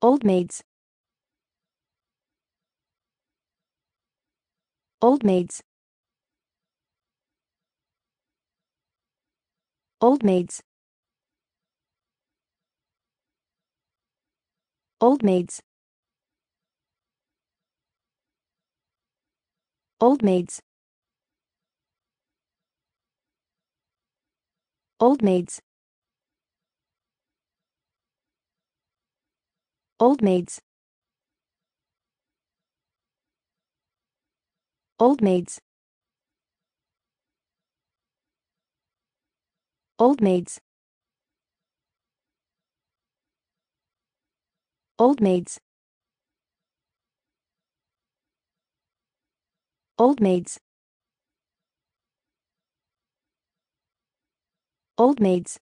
Oldmaids. Oldmaids. Oldmaids. Oldmaids. Oldmaids. Oldmaids. Oldmaids. Oldmaids. Oldmaids. Oldmaids. Oldmaids. Oldmaids.